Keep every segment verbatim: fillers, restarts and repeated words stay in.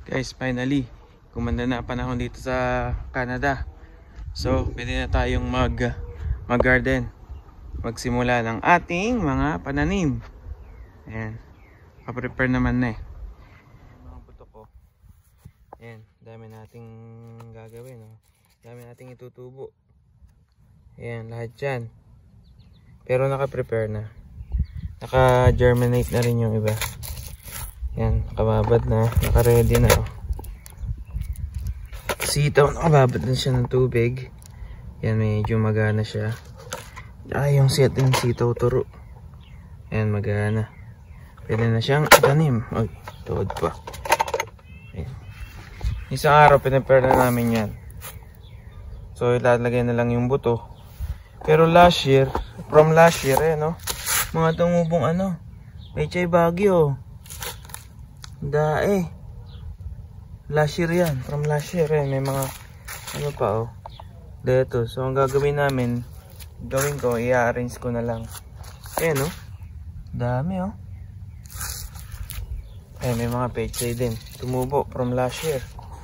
Guys, finally, kumanda na panahon dito sa Canada. So, pwede na tayong mag mag-garden. Magsimula ng ating mga pananim. Ayan. Pa-prepare naman na eh. Mga buto ko. Ayan, dami nating gagawin. Oh. Dami nating itutubo. Ayan, lahat dyan. Pero naka-prepare na. Naka-germinate na rin yung iba. Yan, nakababad na, naka-ready na. Sitaw, nakababad na siya ng tubig. Yan, medyo magana siya. Ah, yung set yung sitaw turo. Yan, magana. Pwede na siyang itanim. Ay, tuod pa. Yan. Isang araw, pinapare na namin yan. So, ilalagay na lang yung buto. Pero last year, from last year, eh, no? Mga tumubong ano, may chay bagyo. Dae. Last year yan. From last year eh. May mga ano pa oh. Dito. So ang gagawin namin, gawin ko, i-arrange ko na lang. Ayan oh. Dami oh. Ayan, may mga pechay din. Tumubo from last year.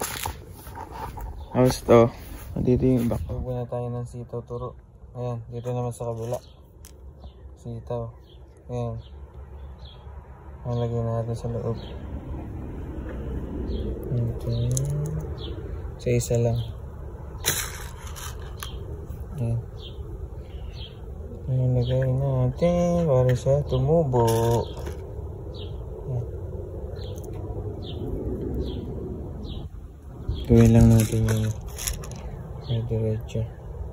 How's to? Dito yung back. Huwag na tayo ng sitaw turo. Ayan. Dito naman sa kabila. Sitaw. Ayan. Nalagyan natin sa loob. Okay. Sa isa lang. Ayan. Nalagay natin para sa tumubo. Ayan. Gawin lang natin yung diretso.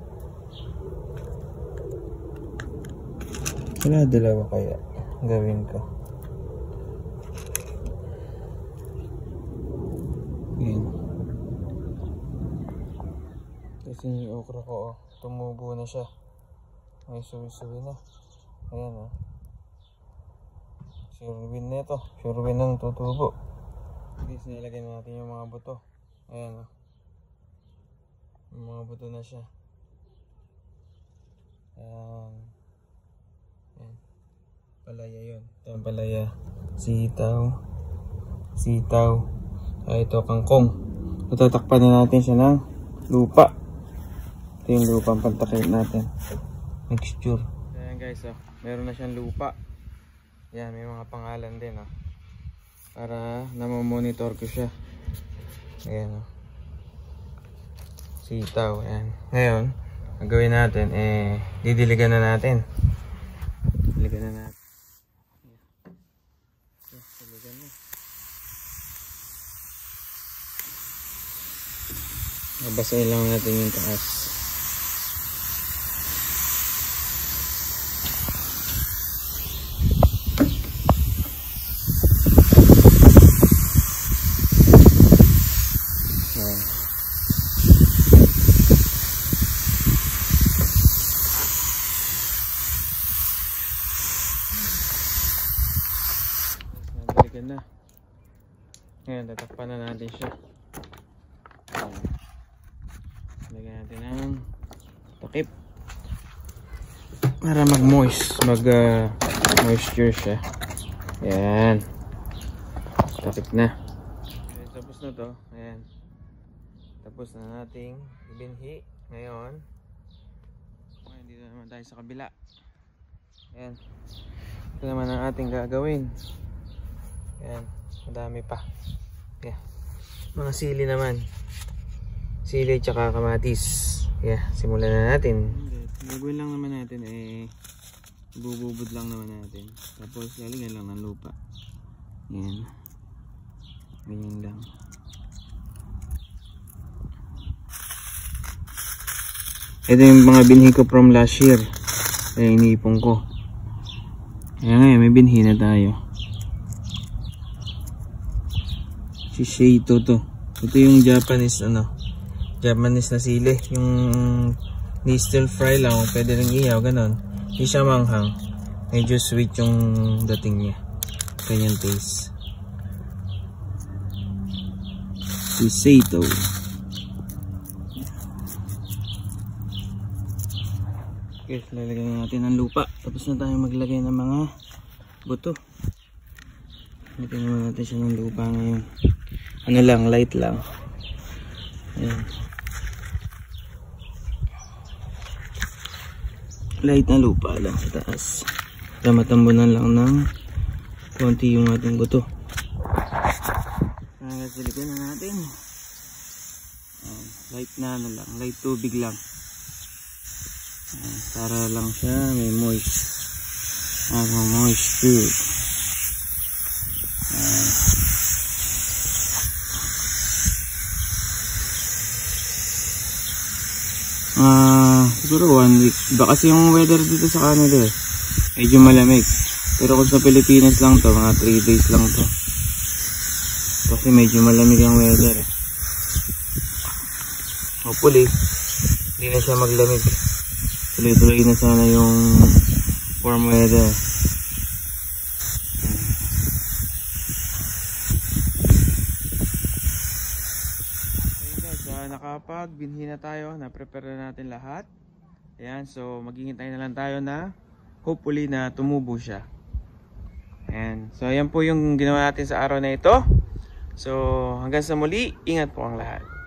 Wala dalawa kaya gawin ko. Ayan. Kasi yung okra ko oh, tumubo na siya. May suwi-suwi na. Ayan oh. Sure win na ito. Sure win na tutubo. Guys, nilagay natin yung mga buto. Ayan oh. Yung mga buto na siya. Ayan. Ayan. Palaya yun. Ito ang palaya. Sitaw. Sitaw. Ay, ito kangkong. Tatakpan na natin siya ng lupa. Ito yung lupa ang pantakip natin. Mixture. Ayan guys, oh. Meron na siyang lupa. Ayan, may mga pangalan din. Oh. Para namamonitor ko siya. Ayan. Oh. Sitaw. Ayan. Ngayon, ang gawin natin, eh, didiligan na natin. Didiligan na natin. Didiligan na. Basahin lang natin yung taas. Ayan. Nabalikan na. Ngayon, tatakpan na natin siya. Ayan. Lagyan natin ng takip para mag moist mag uh, moisture siya. Ayan, takip na. Okay, tapos na to. Ayan, tapos na nating ibinhi. Ngayon, ngayon dito naman tayo sa kabila. Ayan, ito naman ang ating gagawin. Ayan, madami pa. Ayan, mga sili naman. Sili tsaka kamatis. Yeah, simulan na natin. Gagawin lang naman natin eh, bububod lang naman natin. Tapos lalagyan lang ng lupa. Yan. Ganyan lang. Ito yung mga binhi ko from last year. Kaya iniipon ko. Kaya ngayon may binhi na tayo. Shisheito to. Ito yung Japanese ano. Japanese na sili, yung ni stir fry lang, pwede rin iyaw, ganon. Hindi siya manghang, medyo sweet yung dating niya, kanyang taste. Shiseitou. Okay, lalagyan natin ng lupa, tapos na tayo maglagay ng mga buto. Lagyan naman natin siya ng lupa ngayon. ano lang, light lang. Ayan. Light na lupa lang sa taas. Tamatambunan lang ng konti yung ating buto. Hanggang sa likod na natin. Ayan. Light na ano lang, light tubig lang. Ayan. Para lang siya may moist. Ano moisture. Ayan. Ah, uh, siguro one week. Ba kasi yung weather dito sa Canada eh, medyo malamig. Pero kung sa Pilipinas lang to, mga three days lang to. Kasi medyo malamig ang weather eh. Hopefully, hindi na siya maglamig. Tuloy-tuloy na sana yung warm weather. Nakapagbinhi na tayo, na-prepare na natin lahat. Ayan, so maghihintay na lang tayo na hopefully na tumubo siya. Ayan, so ayan po yung ginawa natin sa araw na ito. So hanggang sa muli, ingat po ang lahat.